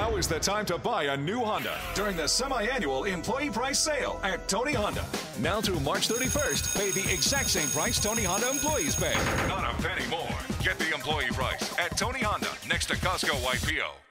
Now is the time to buy a new Honda during the semi-annual employee price sale at Tony Honda. Now through March 31st, pay the exact same price Tony Honda employees pay. Not a penny more. Get the employee price at Tony Honda next to Costco YPO.